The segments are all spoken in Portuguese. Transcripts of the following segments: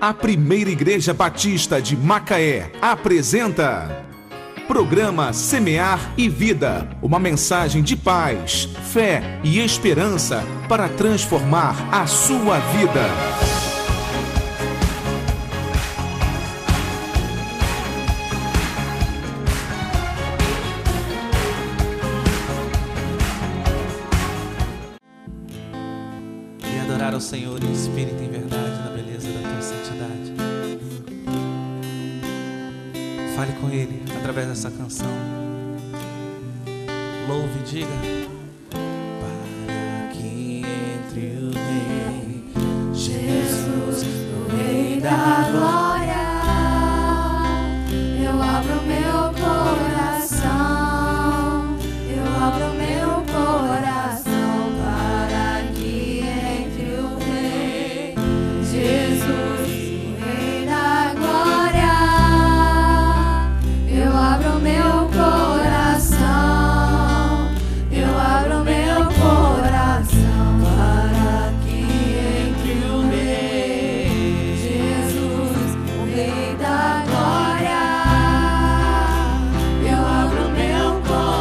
A Primeira Igreja Batista de Macaé apresenta Programa Semear e Vida, uma mensagem de paz, fé e esperança para transformar a sua vida. E adorar ao Senhor em espírito e em verdade, na beleza da tua santidade. Fale com Ele através dessa canção. Louve e diga: para que entre o Rei Jesus, o Rei da glória, eu abro meu coração, eu abro meu coração para que entre o Rei Jesus, o Rei da glória, eu abro meu coração, eu abro meu coração para que entre o Rei Jesus, o Rei da glória, eu abro meu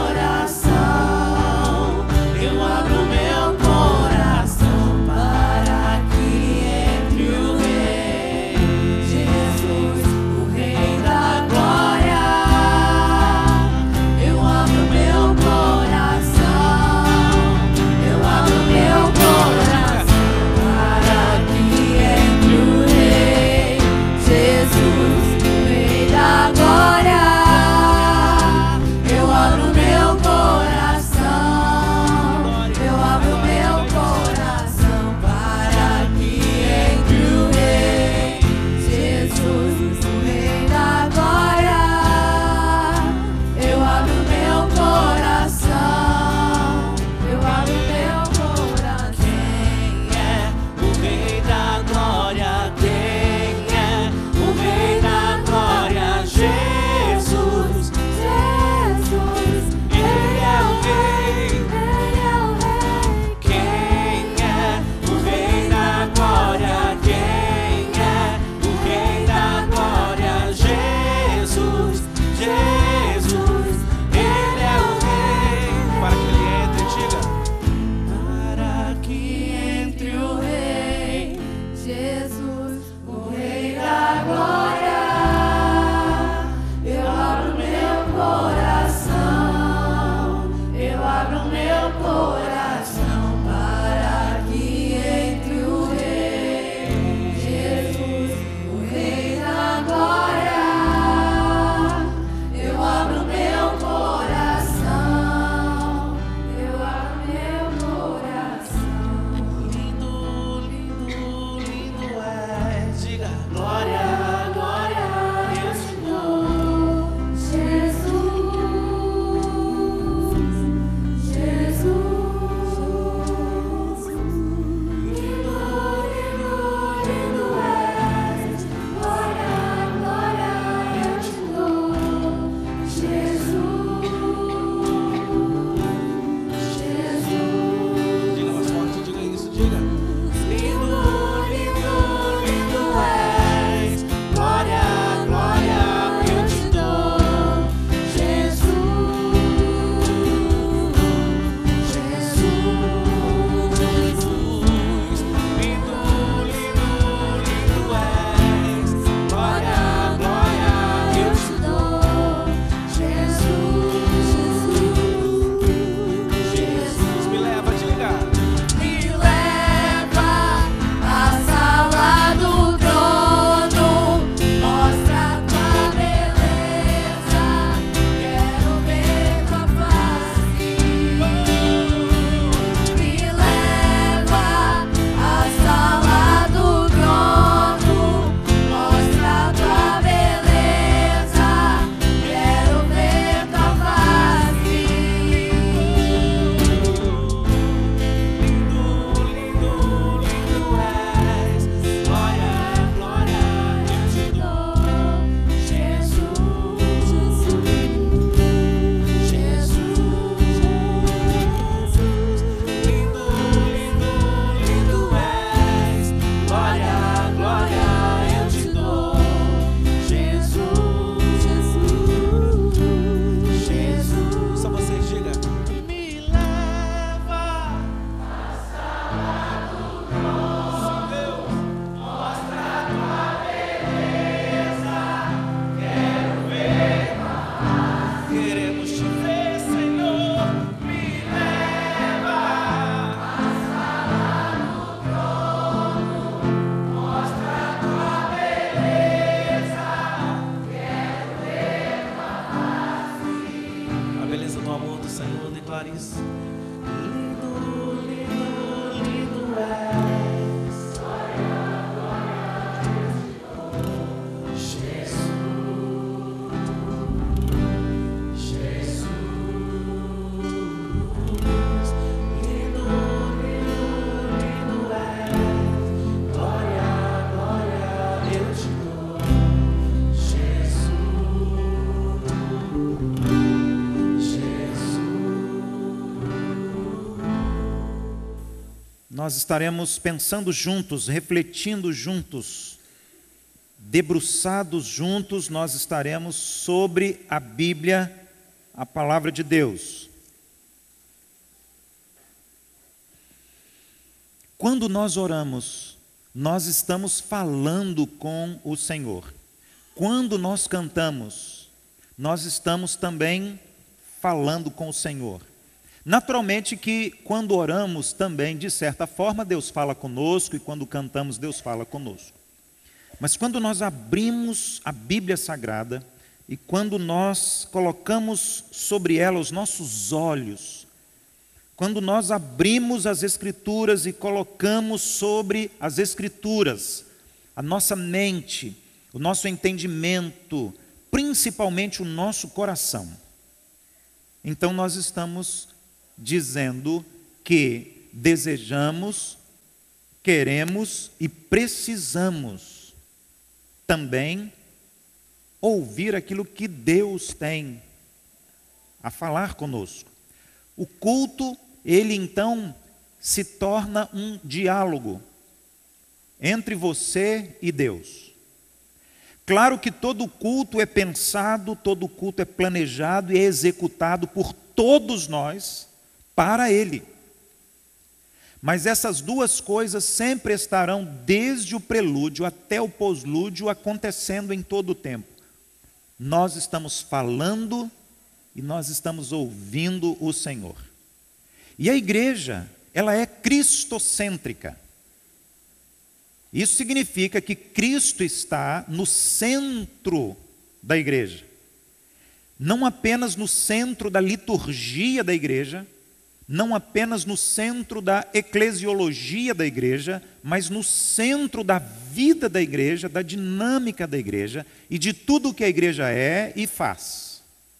coração, eu abro meu coração para que entre o Rei Jesus, o Rei da glória, eu abro meu coração, eu abro meu coração para que entre o Rei Jesus, o Rei da glória, eu abro meu coração, eu abro meu coração para que entre o Rei Jesus, o Rei da glória, eu abro meu coração, eu abro meu coração. Quem é o Rei da glória? Quem é o Rei da glória? Jesus, Jesus, Ele é o Rei, Ele é o Rei. Quem é o Rei da glória? Quem é o Rei da glória? Jesus, Jesus, Ele é o Rei. Para que Ele entre, diga: para que entre o Rei Jesus, o Rei da glória, eu abro meu coração, eu abro meu coração para que entre o Rei Jesus, o Rei da glória, eu abro meu coração, eu abro meu coração. Lindo, lindo, lindo é nós estaremos pensando juntos, refletindo juntos, debruçados juntos, nós estaremos sobre a Bíblia, a palavra de Deus. Quando nós oramos, nós estamos falando com o Senhor. Quando nós cantamos, nós estamos também falando com o Senhor. Naturalmente que quando oramos também, de certa forma, Deus fala conosco, e quando cantamos, Deus fala conosco. Mas quando nós abrimos a Bíblia Sagrada, e quando nós colocamos sobre ela os nossos olhos, quando nós abrimos as Escrituras e colocamos sobre as Escrituras a nossa mente, o nosso entendimento, principalmente o nosso coração, então nós estamos dizendo que desejamos, queremos e precisamos também ouvir aquilo que Deus tem a falar conosco. O culto, ele então se torna um diálogo entre você e Deus. Claro que todo culto é pensado, todo culto é planejado e é executado por todos nós para Ele. Mas essas duas coisas sempre estarão, desde o prelúdio até o pós-lúdio, acontecendo em todo o tempo. Nós estamos falando e nós estamos ouvindo o Senhor. E a igreja, ela é cristocêntrica. Isso significa que Cristo está no centro da igreja. Não apenas no centro da liturgia da igreja, não apenas no centro da eclesiologia da igreja, mas no centro da vida da igreja, da dinâmica da igreja e de tudo o que a igreja é e faz.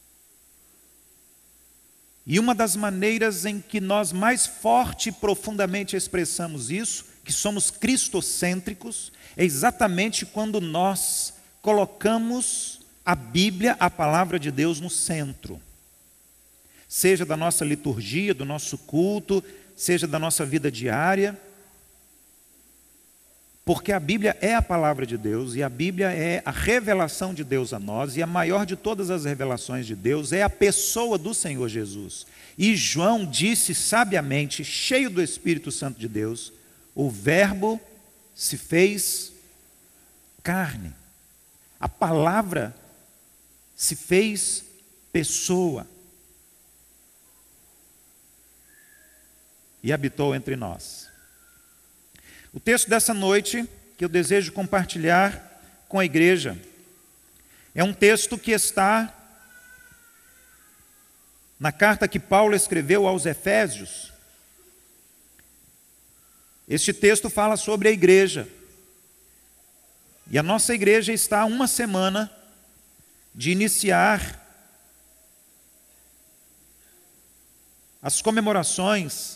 E uma das maneiras em que nós mais forte e profundamente expressamos isso, que somos cristocêntricos, é exatamente quando nós colocamos a Bíblia, a palavra de Deus, no centro. Seja da nossa liturgia, do nosso culto, seja da nossa vida diária. Porque a Bíblia é a palavra de Deus, e a Bíblia é a revelação de Deus a nós, e a maior de todas as revelações de Deus é a pessoa do Senhor Jesus. E João disse sabiamente, cheio do Espírito Santo de Deus, o Verbo se fez carne. A palavra se fez pessoa. E habitou entre nós. O texto dessa noite, que eu desejo compartilhar com a igreja, é um texto que está na carta que Paulo escreveu aos Efésios. Este texto fala sobre a igreja. E a nossa igreja está há uma semana de iniciar as comemorações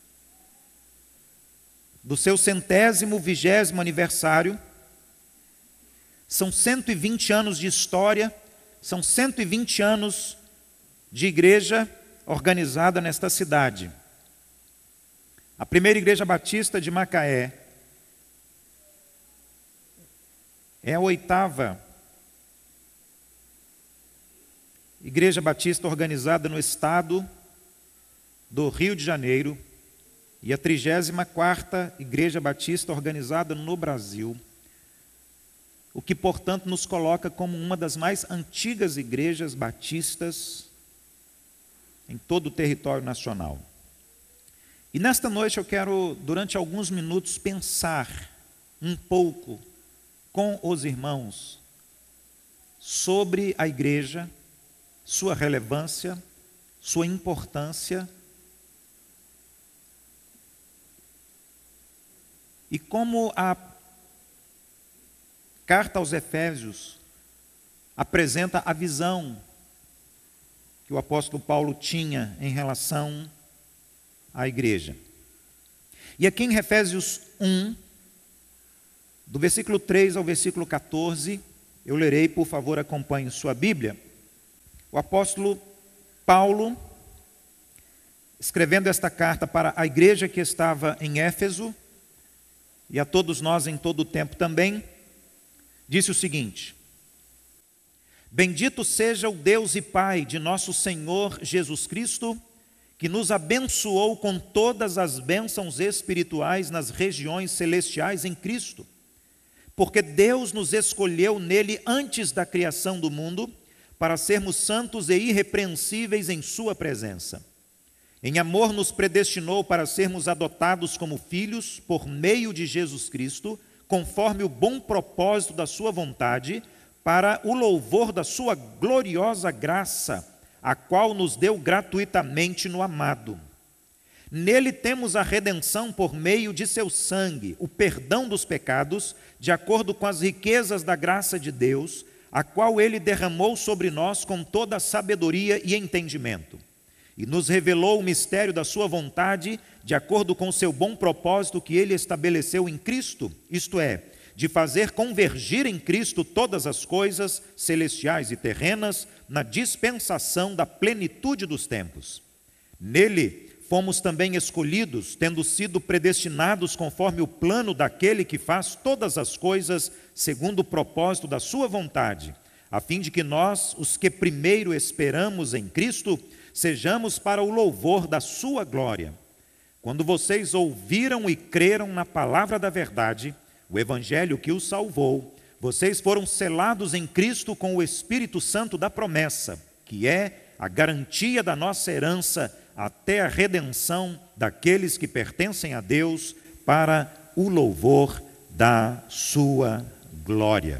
do seu 120º aniversário. São 120 anos de história, são 120 anos de igreja organizada nesta cidade. A primeira igreja batista de Macaé é a 8ª igreja batista organizada no estado do Rio de Janeiro, e a 34ª Igreja Batista organizada no Brasil, o que, portanto, nos coloca como uma das mais antigas igrejas batistas em todo o território nacional. E nesta noite eu quero, durante alguns minutos, pensar um pouco com os irmãos sobre a igreja, sua relevância, sua importância, e como a carta aos Efésios apresenta a visão que o apóstolo Paulo tinha em relação à igreja. E aqui em Efésios 1, do versículo 3 ao versículo 14, eu lerei, por favor, acompanhe sua Bíblia. O apóstolo Paulo escrevendo esta carta para a igreja que estava em Éfeso, e a todos nós em todo o tempo também, disse o seguinte: Bendito seja o Deus e Pai de nosso Senhor Jesus Cristo, que nos abençoou com todas as bênçãos espirituais nas regiões celestiais em Cristo, porque Deus nos escolheu nele antes da criação do mundo, para sermos santos e irrepreensíveis em sua presença. Em amor nos predestinou para sermos adotados como filhos por meio de Jesus Cristo, conforme o bom propósito da sua vontade, para o louvor da sua gloriosa graça, a qual nos deu gratuitamente no amado. Nele temos a redenção por meio de seu sangue, o perdão dos pecados, de acordo com as riquezas da graça de Deus, a qual ele derramou sobre nós com toda a sabedoria e entendimento. E nos revelou o mistério da sua vontade, de acordo com o seu bom propósito que ele estabeleceu em Cristo, isto é, de fazer convergir em Cristo todas as coisas, celestiais e terrenas, na dispensação da plenitude dos tempos. Nele fomos também escolhidos, tendo sido predestinados conforme o plano daquele que faz todas as coisas segundo o propósito da sua vontade, a fim de que nós, os que primeiro esperamos em Cristo, sejamos para o louvor da sua glória. Quando vocês ouviram e creram na palavra da verdade, o evangelho que os salvou, vocês foram selados em Cristo com o Espírito Santo da promessa, que é a garantia da nossa herança até a redenção daqueles que pertencem a Deus, para o louvor da sua glória.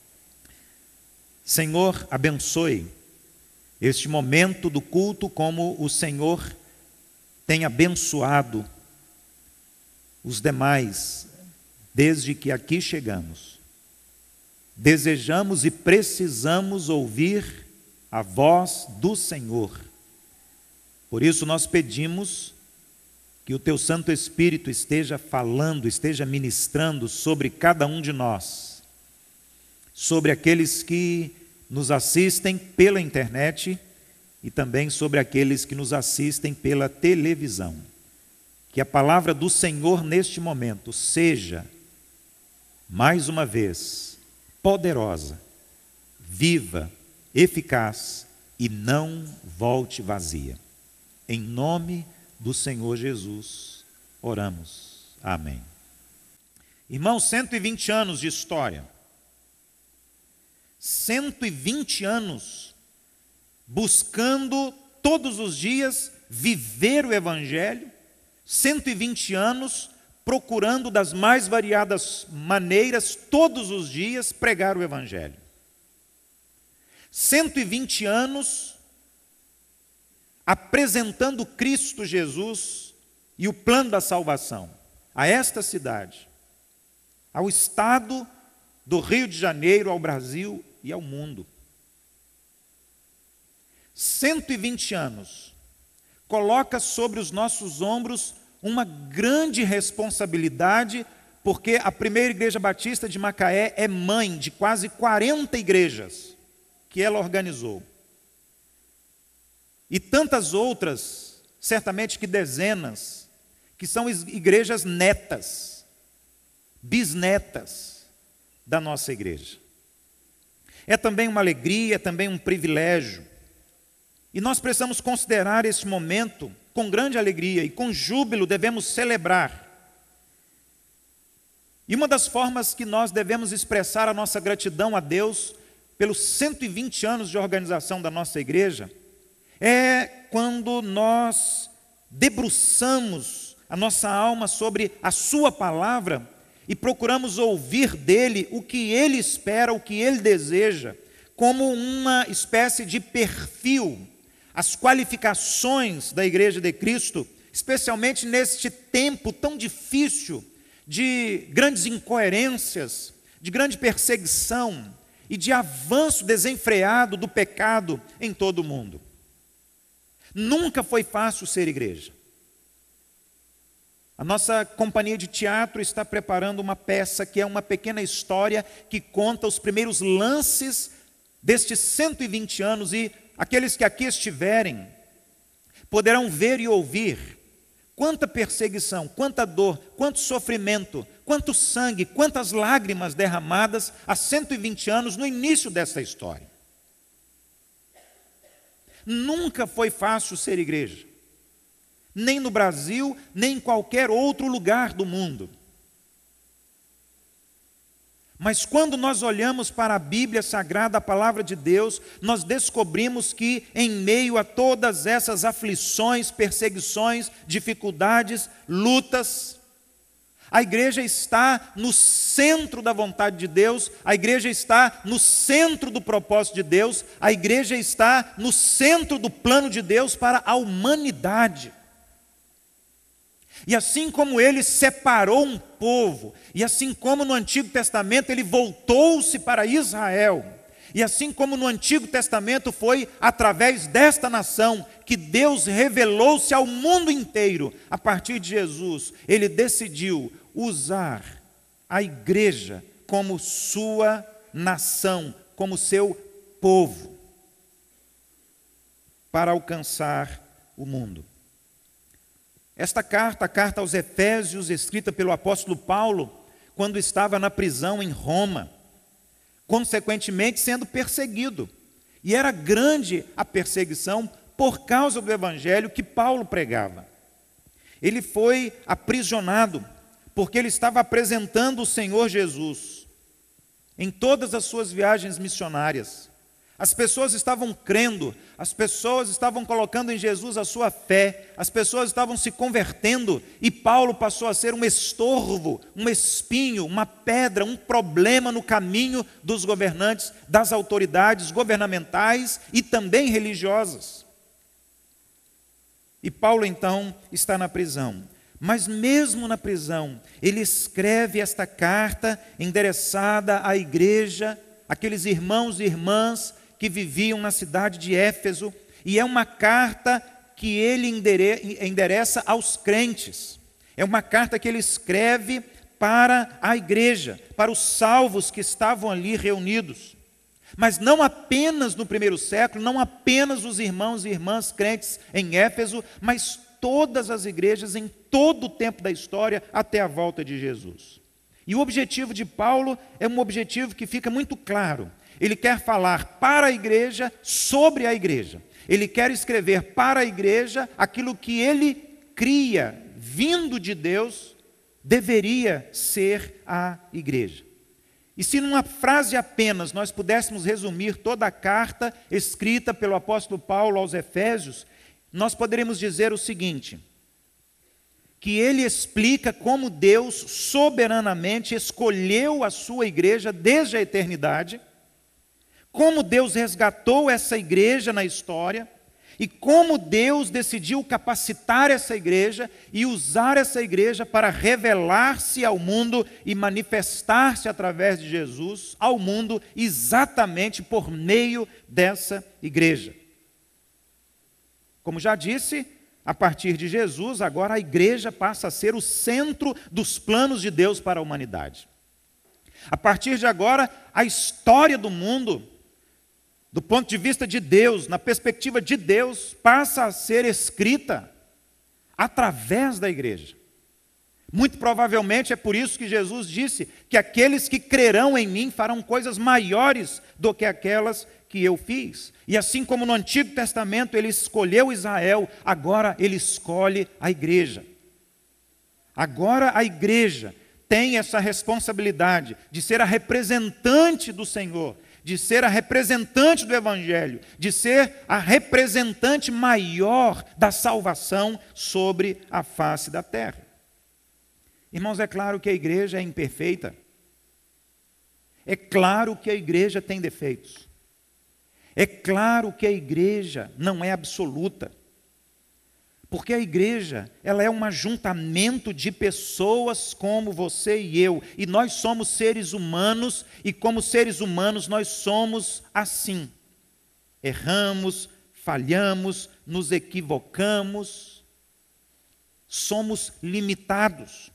Senhor, abençoe este momento do culto como o Senhor tem abençoado os demais desde que aqui chegamos. Desejamos e precisamos ouvir a voz do Senhor. Por isso nós pedimos que o Teu Santo Espírito esteja falando, esteja ministrando sobre cada um de nós, sobre aqueles que nos assistem pela internet e também sobre aqueles que nos assistem pela televisão. Que a palavra do Senhor neste momento seja, mais uma vez, poderosa, viva, eficaz e não volte vazia. Em nome do Senhor Jesus, oramos. Amém. Irmãos, 120 anos de história. 120 anos buscando todos os dias viver o Evangelho, 120 anos procurando das mais variadas maneiras, todos os dias, pregar o Evangelho. 120 anos apresentando Cristo Jesus e o plano da salvação a esta cidade, ao estado do Rio de Janeiro, ao Brasil e ao mundo. 120 anos coloca sobre os nossos ombros uma grande responsabilidade, porque a primeira igreja batista de Macaé é mãe de quase 40 igrejas que ela organizou. E tantas outras, certamente que dezenas, que são igrejas netas, bisnetas da nossa igreja. É também uma alegria, é também um privilégio. E nós precisamos considerar esse momento com grande alegria e com júbilo devemos celebrar. E uma das formas que nós devemos expressar a nossa gratidão a Deus pelos 120 anos de organização da nossa igreja é quando nós debruçamos a nossa alma sobre a sua palavra e procuramos ouvir dele o que ele espera, o que ele deseja, como uma espécie de perfil, as qualificações da Igreja de Cristo, especialmente neste tempo tão difícil de grandes incoerências, de grande perseguição e de avanço desenfreado do pecado em todo o mundo. Nunca foi fácil ser igreja. A nossa companhia de teatro está preparando uma peça que é uma pequena história que conta os primeiros lances destes 120 anos, e aqueles que aqui estiverem poderão ver e ouvir quanta perseguição, quanta dor, quanto sofrimento, quanto sangue, quantas lágrimas derramadas há 120 anos no início dessa história. Nunca foi fácil ser igreja, nem no Brasil, nem em qualquer outro lugar do mundo. Mas quando nós olhamos para a Bíblia Sagrada, a Palavra de Deus, nós descobrimos que em meio a todas essas aflições, perseguições, dificuldades, lutas, a igreja está no centro da vontade de Deus, a igreja está no centro do propósito de Deus, a igreja está no centro do plano de Deus para a humanidade. E assim como ele separou um povo, e assim como no Antigo Testamento ele voltou-se para Israel, e assim como no Antigo Testamento foi através desta nação que Deus revelou-se ao mundo inteiro, a partir de Jesus, ele decidiu usar a igreja como sua nação, como seu povo, para alcançar o mundo. Esta carta, a carta aos Efésios, escrita pelo apóstolo Paulo, quando estava na prisão em Roma, consequentemente sendo perseguido. E era grande a perseguição por causa do evangelho que Paulo pregava. Ele foi aprisionado porque ele estava apresentando o Senhor Jesus em todas as suas viagens missionárias. As pessoas estavam crendo, as pessoas estavam colocando em Jesus a sua fé, as pessoas estavam se convertendo, e Paulo passou a ser um estorvo, um espinho, uma pedra, um problema no caminho dos governantes, das autoridades governamentais e também religiosas. E Paulo então está na prisão. Mas mesmo na prisão, ele escreve esta carta endereçada à igreja, aqueles irmãos e irmãs que viviam na cidade de Éfeso, e é uma carta que ele endereça aos crentes. É uma carta que ele escreve para a igreja, para os salvos que estavam ali reunidos. Mas não apenas no primeiro século, não apenas os irmãos e irmãs crentes em Éfeso, mas todas as igrejas em todo o tempo da história até a volta de Jesus. E o objetivo de Paulo é um objetivo que fica muito claro. Ele quer falar para a igreja, sobre a igreja. Ele quer escrever para a igreja aquilo que ele cria, vindo de Deus, deveria ser a igreja. E se numa frase apenas nós pudéssemos resumir toda a carta escrita pelo apóstolo Paulo aos Efésios, nós poderíamos dizer o seguinte: que ele explica como Deus soberanamente escolheu a sua igreja desde a eternidade, como Deus resgatou essa igreja na história, e como Deus decidiu capacitar essa igreja e usar essa igreja para revelar-se ao mundo e manifestar-se através de Jesus ao mundo, exatamente por meio dessa igreja. Como já disse, a partir de Jesus, agora a igreja passa a ser o centro dos planos de Deus para a humanidade. A partir de agora, a história do mundo, do ponto de vista de Deus, na perspectiva de Deus, passa a ser escrita através da igreja. Muito provavelmente é por isso que Jesus disse que aqueles que crerão em mim farão coisas maiores do que aquelas que eu fiz. E assim como no Antigo Testamento ele escolheu Israel, agora ele escolhe a igreja. Agora a igreja tem essa responsabilidade de ser a representante do Senhor, de ser a representante do Evangelho, de ser a representante maior da salvação sobre a face da terra. Irmãos, é claro que a igreja é imperfeita. É claro que a igreja tem defeitos. É claro que a igreja não é absoluta. Porque a igreja, ela é um ajuntamento de pessoas como você e eu. E nós somos seres humanos, e como seres humanos nós somos assim. Erramos, falhamos, nos equivocamos. Somos limitados.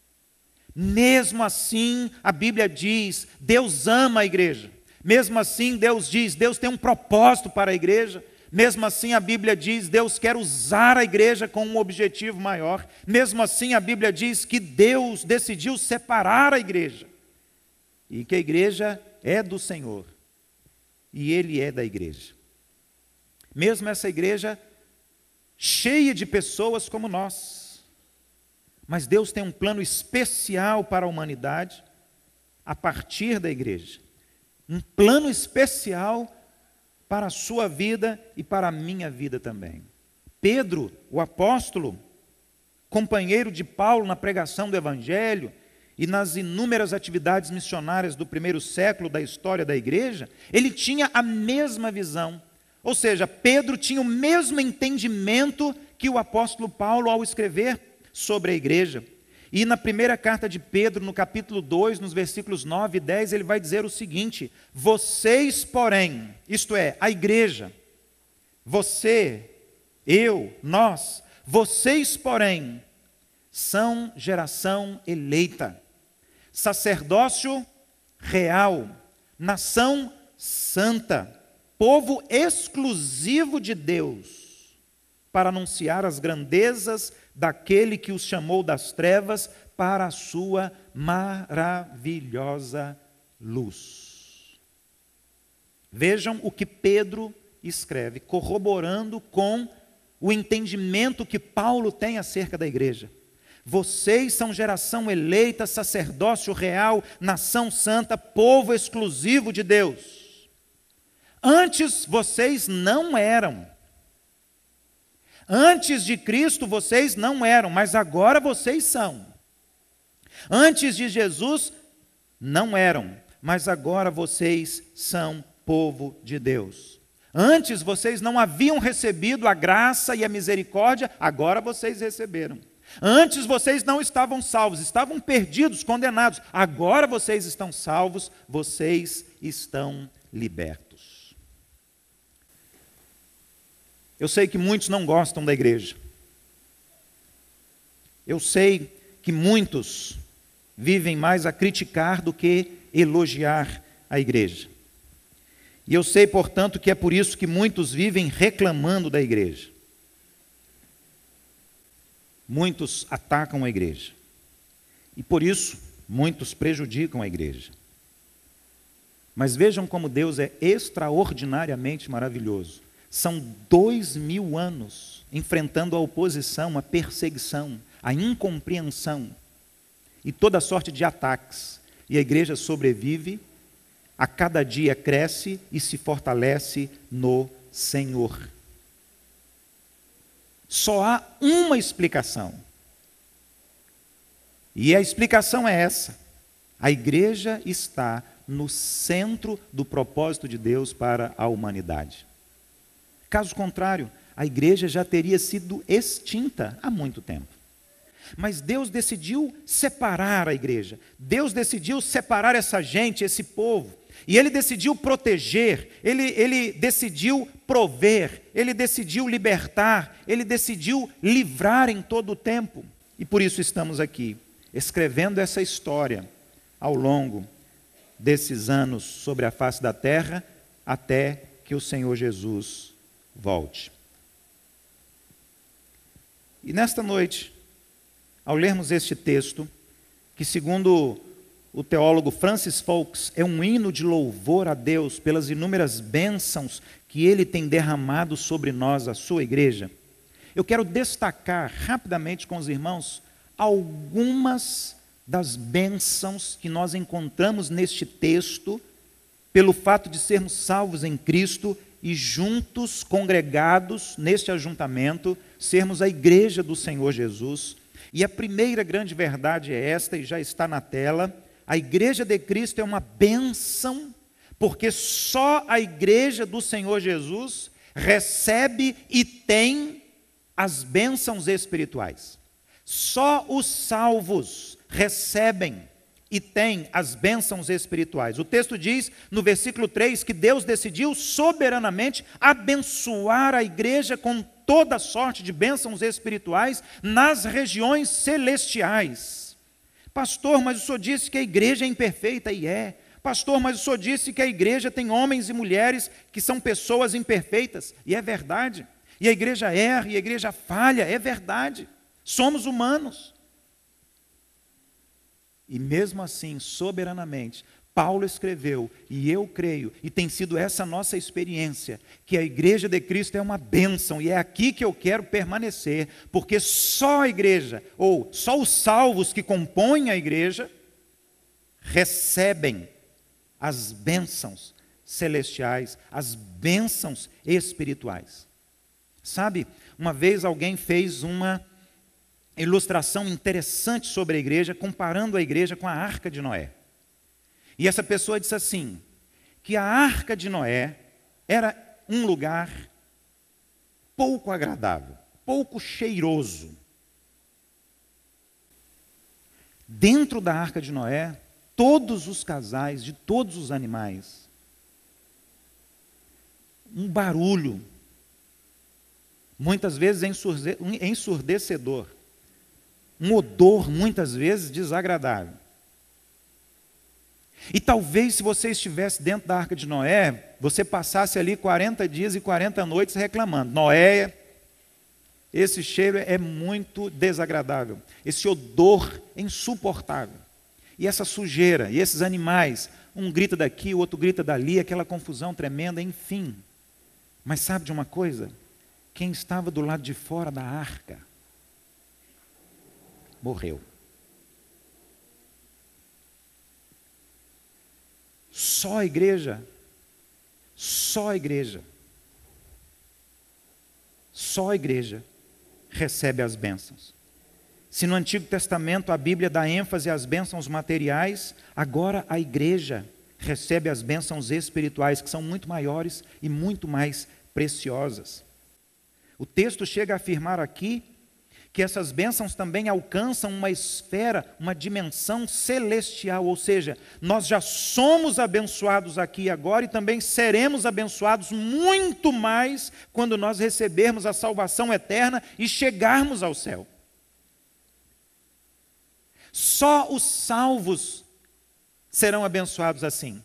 Mesmo assim, a Bíblia diz, Deus ama a igreja. Mesmo assim, Deus diz, Deus tem um propósito para a igreja. Mesmo assim, a Bíblia diz, Deus quer usar a igreja com um objetivo maior. Mesmo assim, a Bíblia diz que Deus decidiu separar a igreja. E que a igreja é do Senhor. E Ele é da igreja. Mesmo essa igreja cheia de pessoas como nós. Mas Deus tem um plano especial para a humanidade a partir da igreja. Um plano especial para a sua vida e para a minha vida também. Pedro, o apóstolo, companheiro de Paulo na pregação do Evangelho e nas inúmeras atividades missionárias do primeiro século da história da igreja, ele tinha a mesma visão. Ou seja, Pedro tinha o mesmo entendimento que o apóstolo Paulo ao escrever sobre a igreja. E na primeira carta de Pedro, no capítulo 2, nos versículos 9 e 10, ele vai dizer o seguinte: vocês, porém, isto é, a igreja, você, eu, nós, vocês, porém, são geração eleita, sacerdócio real, nação santa, povo exclusivo de Deus, para anunciar as grandezas daquele que os chamou das trevas para a sua maravilhosa luz. Vejam o que Pedro escreve, corroborando com o entendimento que Paulo tem acerca da igreja. Vocês são geração eleita, sacerdócio real, nação santa, povo exclusivo de Deus. Antes vocês não eram. Antes de Cristo vocês não eram, mas agora vocês são. Antes de Jesus não eram, mas agora vocês são povo de Deus. Antes vocês não haviam recebido a graça e a misericórdia, agora vocês receberam. Antes vocês não estavam salvos, estavam perdidos, condenados. Agora vocês estão salvos, vocês estão libertos. Eu sei que muitos não gostam da igreja. Eu sei que muitos vivem mais a criticar do que elogiar a igreja. E eu sei, portanto, que é por isso que muitos vivem reclamando da igreja. Muitos atacam a igreja. E por isso, muitos prejudicam a igreja. Mas vejam como Deus é extraordinariamente maravilhoso. São 2000 anos enfrentando a oposição, a perseguição, a incompreensão e toda sorte de ataques. E a igreja sobrevive, a cada dia cresce e se fortalece no Senhor. Só há uma explicação. E a explicação é essa: a igreja está no centro do propósito de Deus para a humanidade. Caso contrário, a igreja já teria sido extinta há muito tempo. Mas Deus decidiu separar a igreja. Deus decidiu separar essa gente, esse povo. E Ele decidiu proteger, Ele decidiu prover, Ele decidiu libertar, Ele decidiu livrar em todo o tempo. E por isso estamos aqui, escrevendo essa história ao longo desses anos sobre a face da terra, até que o Senhor Jesus volte. E nesta noite, ao lermos este texto, que segundo o teólogo Francis Foulkes é um hino de louvor a Deus pelas inúmeras bênçãos que Ele tem derramado sobre nós, a sua igreja, eu quero destacar rapidamente com os irmãos algumas das bênçãos que nós encontramos neste texto, pelo fato de sermos salvos em Cristo e juntos, congregados neste ajuntamento, sermos a igreja do Senhor Jesus. E a primeira grande verdade é esta, e já está na tela: a igreja de Cristo é uma bênção, porque só a igreja do Senhor Jesus recebe e tem as bênçãos espirituais. Só os salvos recebem e têm as bênçãos espirituais. O texto diz, no versículo 3, que Deus decidiu soberanamente abençoar a igreja com toda sorte de bênçãos espirituais nas regiões celestiais. Pastor, mas o senhor disse que a igreja é imperfeita, e é. Pastor, mas o senhor disse que a igreja tem homens e mulheres que são pessoas imperfeitas. E é verdade. E a igreja erra, e a igreja falha. É verdade. Somos humanos. E mesmo assim, soberanamente, Paulo escreveu, e eu creio, e tem sido essa a nossa experiência, que a igreja de Cristo é uma bênção, e é aqui que eu quero permanecer, porque só a igreja, ou só os salvos que compõem a igreja, recebem as bênçãos celestiais, as bênçãos espirituais. Sabe, uma vez alguém fez uma ilustração interessante sobre a igreja, comparando a igreja com a Arca de Noé. E essa pessoa disse assim, que a Arca de Noé era um lugar pouco agradável, pouco cheiroso. Dentro da Arca de Noé, todos os casais de todos os animais, um barulho, muitas vezes ensurdecedor, um odor muitas vezes desagradável. E talvez se você estivesse dentro da Arca de Noé, você passasse ali 40 dias e 40 noites reclamando. Noé, esse cheiro é muito desagradável, esse odor é insuportável. E essa sujeira, e esses animais, um grita daqui, o outro grita dali, aquela confusão tremenda, enfim. Mas sabe de uma coisa? Quem estava do lado de fora da arca morreu. Só a igreja recebe as bênçãos. Se no Antigo Testamento a Bíblia dá ênfase às bênçãos materiais, agora a igreja recebe as bênçãos espirituais, que são muito maiores e muito mais preciosas. O texto chega a afirmar aqui que essas bênçãos também alcançam uma esfera, uma dimensão celestial, ou seja, nós já somos abençoados aqui e agora e também seremos abençoados muito mais quando nós recebermos a salvação eterna e chegarmos ao céu. Só os salvos serão abençoados assim.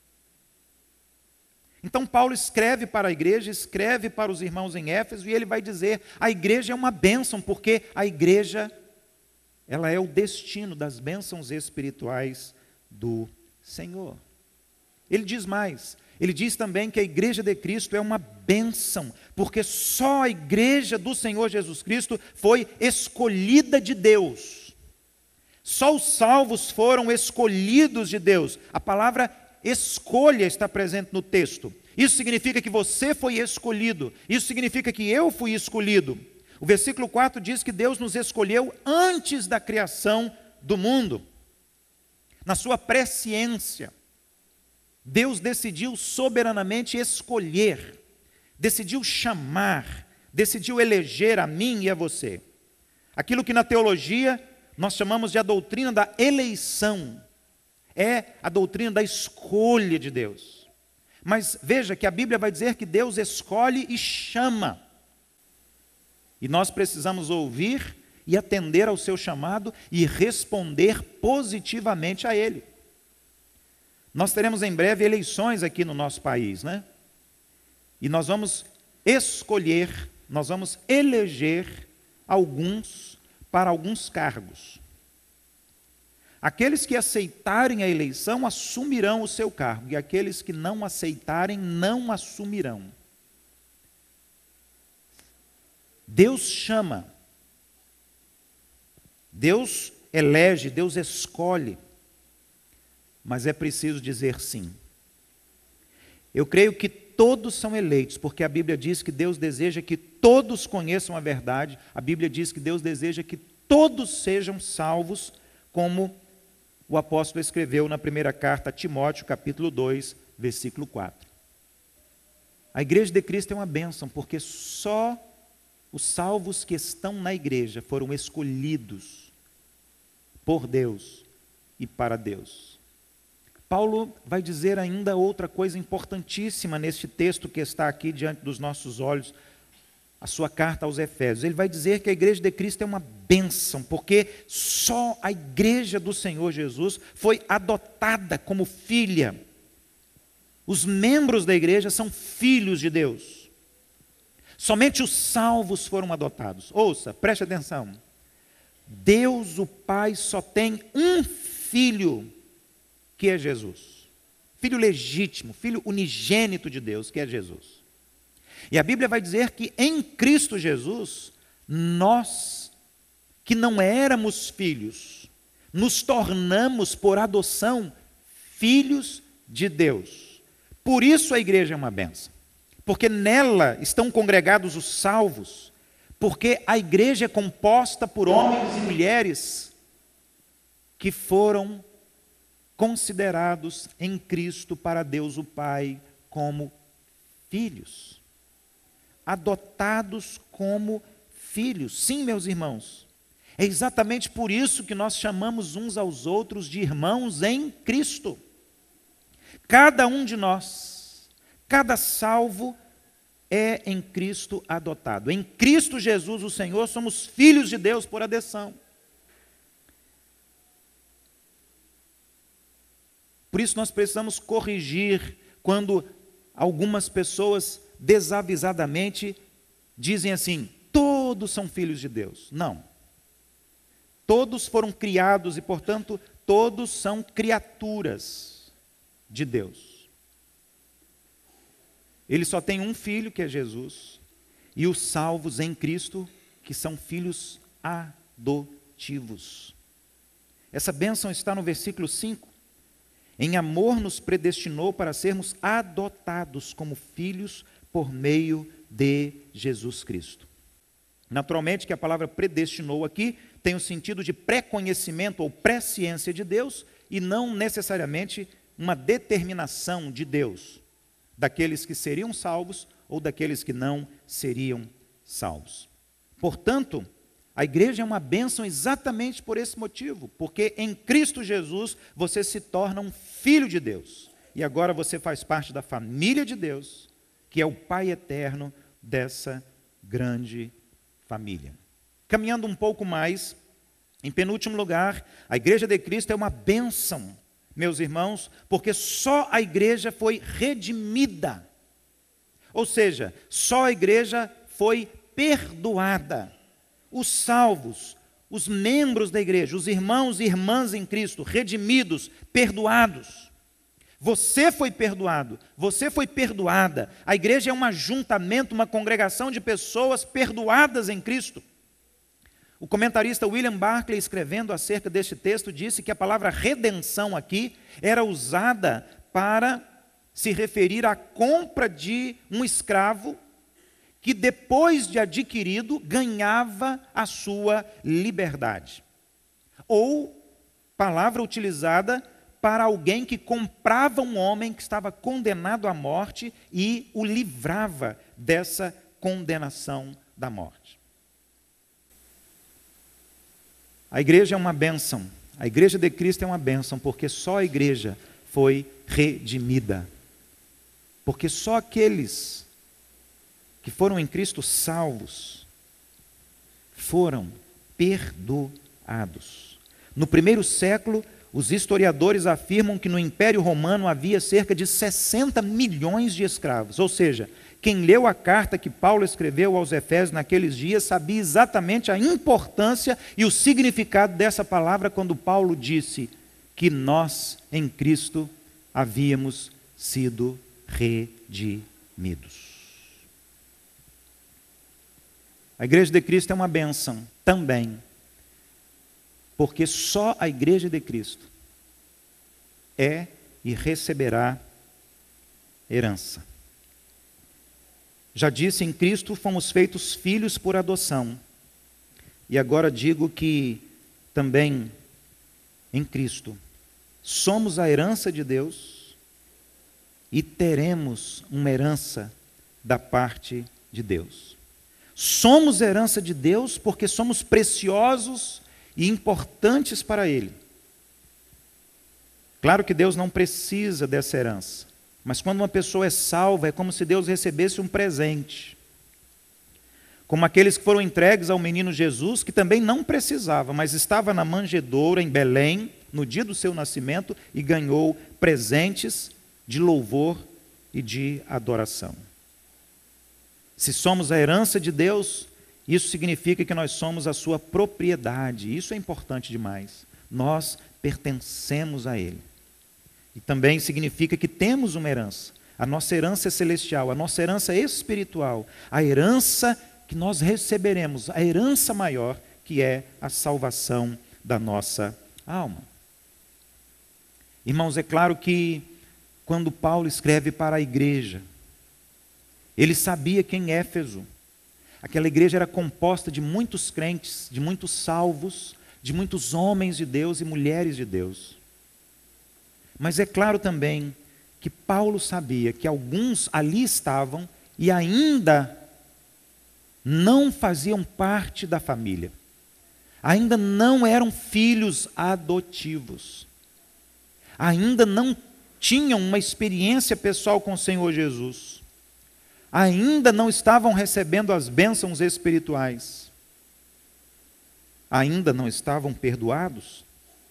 Então Paulo escreve para a igreja, escreve para os irmãos em Éfeso, e ele vai dizer, a igreja é uma bênção, porque a igreja, ela é o destino das bênçãos espirituais do Senhor. Ele diz mais, ele diz também que a igreja de Cristo é uma bênção, porque só a igreja do Senhor Jesus Cristo foi escolhida de Deus. Só os salvos foram escolhidos de Deus. A palavra escolha está presente no texto. Isso significa que você foi escolhido. Isso significa que eu fui escolhido. O versículo 4 diz que Deus nos escolheu antes da criação do mundo. Na sua presciência, Deus decidiu soberanamente escolher, decidiu chamar, decidiu eleger a mim e a você. Aquilo que na teologia nós chamamos de a doutrina da eleição. É a doutrina da escolha de Deus. Mas veja que a Bíblia vai dizer que Deus escolhe e chama. E nós precisamos ouvir e atender ao seu chamado e responder positivamente a ele. Nós teremos em breve eleições aqui no nosso país, né? E nós vamos escolher, nós vamos eleger alguns para alguns cargos. Aqueles que aceitarem a eleição assumirão o seu cargo, e aqueles que não aceitarem não assumirão. Deus chama, Deus elege, Deus escolhe, mas é preciso dizer sim. Eu creio que todos são eleitos, porque a Bíblia diz que Deus deseja que todos conheçam a verdade, a Bíblia diz que Deus deseja que todos sejam salvos, como o apóstolo escreveu na primeira carta a Timóteo, capítulo 2, versículo 4. A igreja de Cristo é uma bênção, porque só os salvos que estão na igreja foram escolhidos por Deus e para Deus. Paulo vai dizer ainda outra coisa importantíssima neste texto que está aqui diante dos nossos olhos. a sua carta aos Efésios, ele vai dizer que a igreja de Cristo é uma bênção, porque só a igreja do Senhor Jesus foi adotada como filha. Os membros da igreja são filhos de Deus. Somente os salvos foram adotados. Ouça, preste atenção. Deus, o Pai, só tem um filho, que é Jesus. Filho legítimo, filho unigênito de Deus, que é Jesus. E a Bíblia vai dizer que em Cristo Jesus, nós, que não éramos filhos, nos tornamos por adoção filhos de Deus. Por isso a igreja é uma bênção, porque nela estão congregados os salvos, porque a igreja é composta por homens e mulheres que foram considerados em Cristo para Deus o Pai como filhos, adotados como filhos. Sim, meus irmãos, é exatamente por isso que nós chamamos uns aos outros de irmãos em Cristo. Cada um de nós, cada salvo é em Cristo adotado. Em Cristo Jesus, o Senhor, somos filhos de Deus por adoção. Por isso nós precisamos corrigir quando algumas pessoas desavisadamente dizem assim: todos são filhos de Deus. Não. Todos foram criados e, portanto, todos são criaturas de Deus. Ele só tem um filho, que é Jesus, e os salvos em Cristo, que são filhos adotivos. Essa bênção está no versículo 5. Em amor nos predestinou para sermos adotados como filhos por meio de Jesus Cristo. Naturalmente que a palavra predestinou aqui tem o sentido de pré-conhecimento ou presciência de Deus e não necessariamente uma determinação de Deus daqueles que seriam salvos ou daqueles que não seriam salvos. Portanto, a igreja é uma bênção exatamente por esse motivo, porque em Cristo Jesus você se torna um filho de Deus. E agora você faz parte da família de Deus, que é o Pai eterno dessa grande família. Caminhando um pouco mais, em penúltimo lugar, a igreja de Cristo é uma bênção, meus irmãos, porque só a igreja foi redimida. Ou seja, só a igreja foi perdoada. Os salvos, os membros da igreja, os irmãos e irmãs em Cristo, redimidos, perdoados. Você foi perdoado, você foi perdoada. A igreja é um ajuntamento, uma congregação de pessoas perdoadas em Cristo. O comentarista William Barclay, escrevendo acerca deste texto, disse que a palavra redenção aqui era usada para se referir à compra de um escravo que depois de adquirido ganhava a sua liberdade. Ou palavra utilizada para alguém que comprava um homem que estava condenado à morte e o livrava dessa condenação da morte. A igreja é uma bênção. A igreja de Cristo é uma bênção, porque só a igreja foi redimida. Porque só aqueles que foram em Cristo salvos foram perdoados. No primeiro século, os historiadores afirmam que no Império Romano havia cerca de 60 milhões de escravos. Ou seja, quem leu a carta que Paulo escreveu aos Efésios naqueles dias sabia exatamente a importância e o significado dessa palavra quando Paulo disse que nós, em Cristo, havíamos sido redimidos. A igreja de Cristo é uma bênção também, porque só a igreja de Cristo é e receberá herança. Já disse, em Cristo fomos feitos filhos por adoção. E agora digo que também em Cristo somos a herança de Deus e teremos uma herança da parte de Deus. Somos herança de Deus porque somos preciosos e importantes para Ele. Claro que Deus não precisa dessa herança, mas quando uma pessoa é salva, é como se Deus recebesse um presente. como aqueles que foram entregues ao menino Jesus, que também não precisava, mas estava na manjedoura em Belém, no dia do seu nascimento, e ganhou presentes de louvor e de adoração. Se somos a herança de Deus, isso significa que nós somos a sua propriedade. Isso é importante demais. Nós pertencemos a Ele. E também significa que temos uma herança. A nossa herança é celestial, a nossa herança é espiritual. A herança que nós receberemos, a herança maior, que é a salvação da nossa alma. Irmãos, é claro que quando Paulo escreve para a igreja, ele sabia que em Éfeso, aquela igreja era composta de muitos crentes, de muitos salvos, de muitos homens de Deus e mulheres de Deus. Mas é claro também que Paulo sabia que alguns ali estavam e ainda não faziam parte da família. Ainda não eram filhos adotivos. Ainda não tinham uma experiência pessoal com o Senhor Jesus. Ainda não estavam recebendo as bênçãos espirituais. Ainda não estavam perdoados.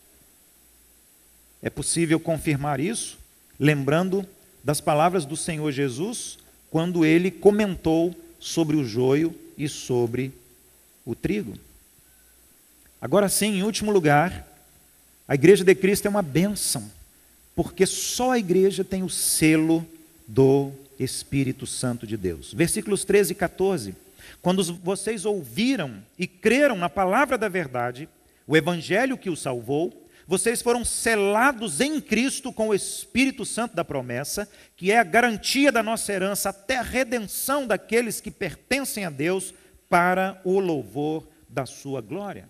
É possível confirmar isso lembrando das palavras do Senhor Jesus quando ele comentou sobre o joio e sobre o trigo. Agora sim, em último lugar, a igreja de Cristo é uma bênção, porque só a igreja tem o selo do Espírito Santo de Deus. Versículos 13 e 14. Quando vocês ouviram e creram na palavra da verdade, o evangelho que os salvou, vocês foram selados em Cristo com o Espírito Santo da promessa, que é a garantia da nossa herança até a redenção daqueles que pertencem a Deus para o louvor da sua glória.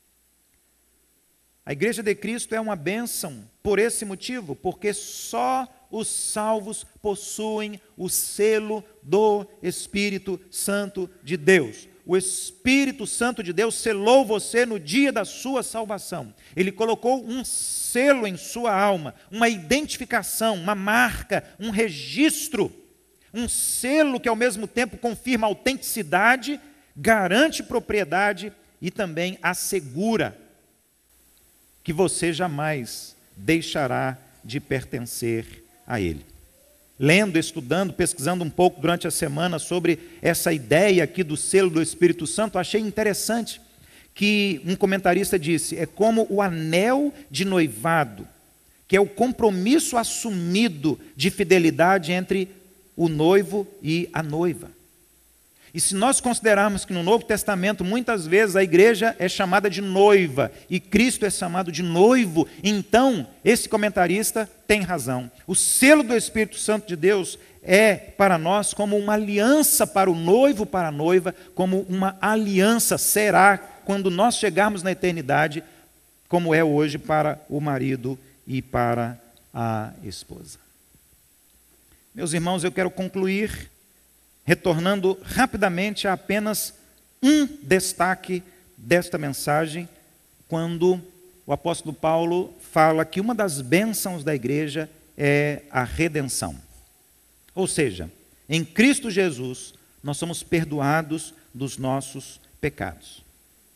A igreja de Cristo é uma bênção por esse motivo, porque só os salvos possuem o selo do Espírito Santo de Deus. O Espírito Santo de Deus selou você no dia da sua salvação. Ele colocou um selo em sua alma, uma identificação, uma marca, um registro, um selo que ao mesmo tempo confirma autenticidade, garante propriedade e também assegura que você jamais deixará de pertencer a Ele. Lendo, estudando, pesquisando um pouco durante a semana sobre essa ideia aqui do selo do Espírito Santo, achei interessante que um comentarista disse, é como o anel de noivado, que é o compromisso assumido de fidelidade entre o noivo e a noiva. E se nós considerarmos que no Novo Testamento, muitas vezes a igreja é chamada de noiva e Cristo é chamado de noivo, então esse comentarista tem razão. O selo do Espírito Santo de Deus é para nós como uma aliança para o noivo, para a noiva, como uma aliança será quando nós chegarmos na eternidade, como é hoje para o marido e para a esposa. Meus irmãos, eu quero concluir retornando rapidamente a apenas um destaque desta mensagem, quando o apóstolo Paulo fala que uma das bênçãos da igreja é a redenção. Ou seja, em Cristo Jesus, nós somos perdoados dos nossos pecados.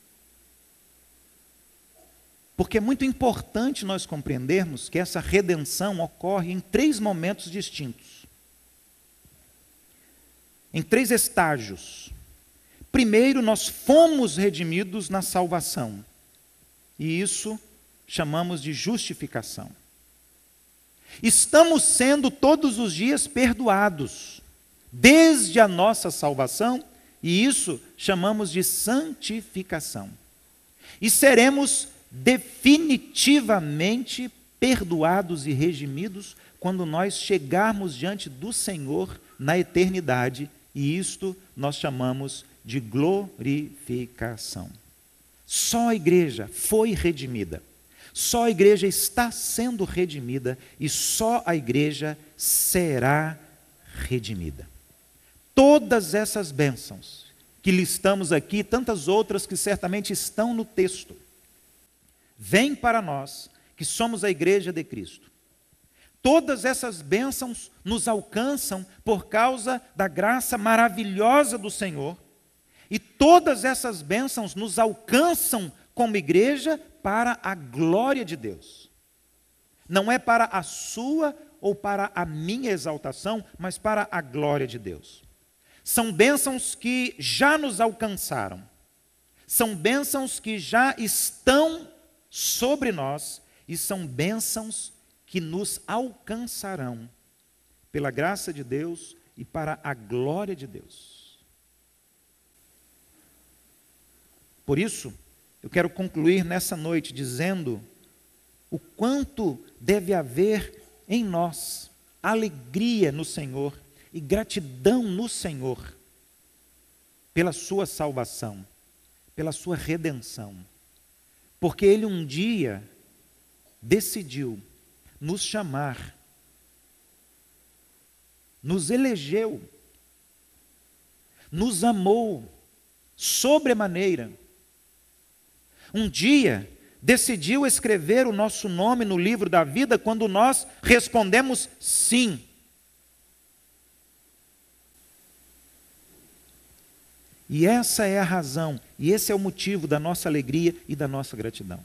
Porque é muito importante nós compreendermos que essa redenção ocorre em 3 momentos distintos. Em 3 estágios. Primeiro, nós fomos redimidos na salvação. E isso chamamos de justificação. Estamos sendo todos os dias perdoados, desde a nossa salvação, e isso chamamos de santificação. E seremos definitivamente perdoados e redimidos quando nós chegarmos diante do Senhor na eternidade, e isto nós chamamos de glorificação. Só a igreja foi redimida, só a igreja está sendo redimida e só a igreja será redimida. Todas essas bênçãos que listamos aqui, tantas outras que certamente estão no texto, vêm para nós que somos a igreja de Cristo. Todas essas bênçãos nos alcançam por causa da graça maravilhosa do Senhor. E todas essas bênçãos nos alcançam como igreja para a glória de Deus. Não é para a sua ou para a minha exaltação, mas para a glória de Deus. São bênçãos que já nos alcançaram. São bênçãos que já estão sobre nós e são bênçãos que nos alcançarão pela graça de Deus e para a glória de Deus. Por isso, eu quero concluir nessa noite dizendo o quanto deve haver em nós alegria no Senhor e gratidão no Senhor pela sua salvação, pela sua redenção. Porque Ele um dia decidiu nos chamar, nos elegeu, nos amou sobremaneira. Um dia decidiu escrever o nosso nome no livro da vida quando nós respondemos sim. E essa é a razão, e esse é o motivo da nossa alegria e da nossa gratidão.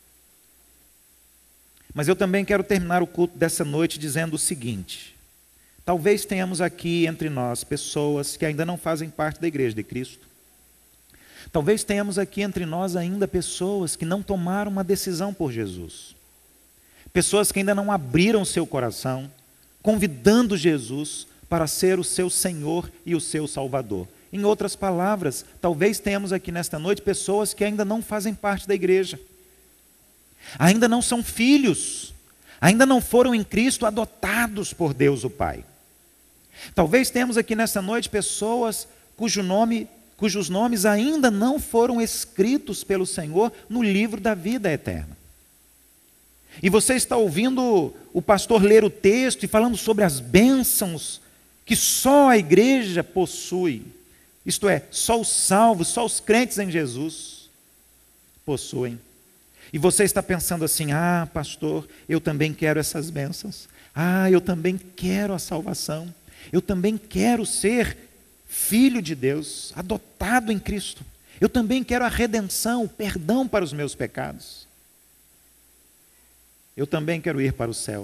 Mas eu também quero terminar o culto dessa noite dizendo o seguinte: talvez tenhamos aqui entre nós pessoas que ainda não fazem parte da igreja de Cristo. Talvez tenhamos aqui entre nós ainda pessoas que não tomaram uma decisão por Jesus. Pessoas que ainda não abriram seu coração, convidando Jesus para ser o seu Senhor e o seu Salvador. Em outras palavras, talvez tenhamos aqui nesta noite pessoas que ainda não fazem parte da igreja. Ainda não são filhos, ainda não foram em Cristo adotados por Deus o Pai. Talvez tenhamos aqui nesta noite pessoas cujos nomes ainda não foram escritos pelo Senhor no livro da vida eterna. E você está ouvindo o pastor ler o texto e falando sobre as bênçãos que só a igreja possui. Isto é, só os salvos, só os crentes em Jesus possuem. E você está pensando assim: ah, pastor, eu também quero essas bênçãos. Ah, eu também quero a salvação. Eu também quero ser filho de Deus, adotado em Cristo. Eu também quero a redenção, o perdão para os meus pecados. Eu também quero ir para o céu.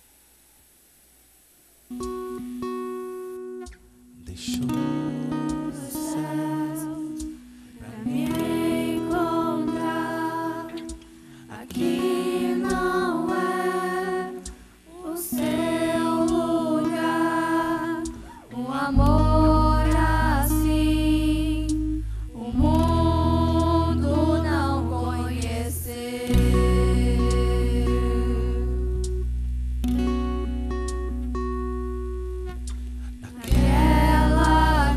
Deixou o céu pra me encontrar. Aqui não é o seu lugar. Um amor assim o mundo não conheceu. Naquela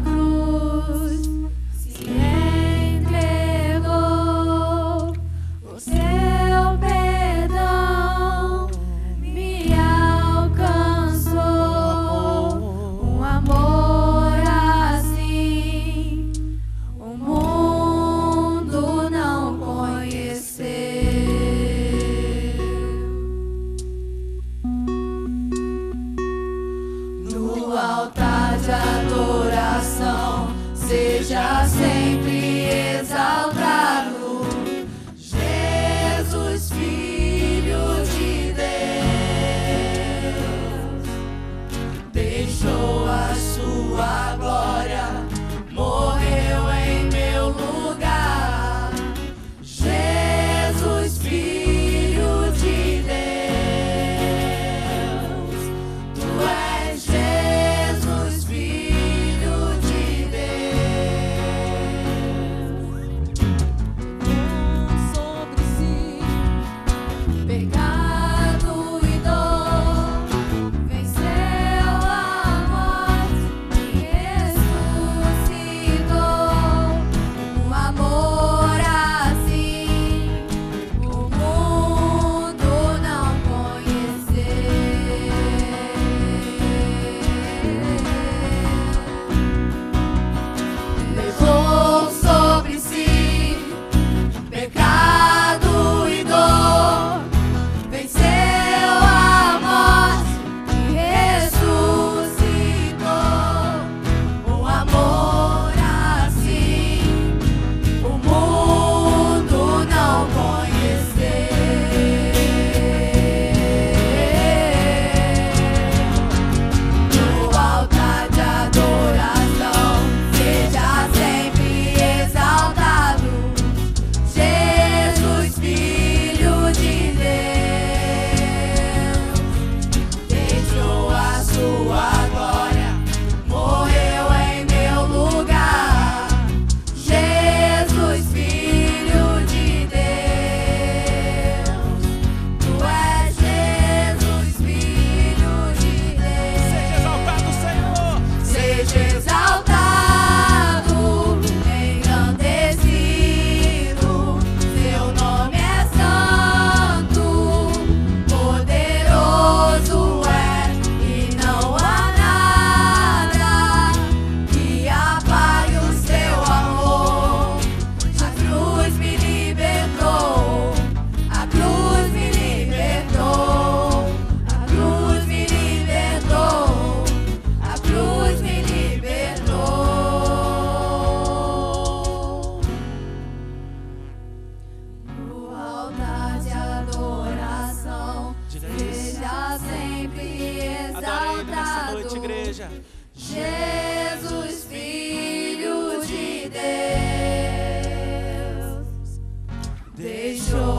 igreja. Jesus, Filho de Deus, deixou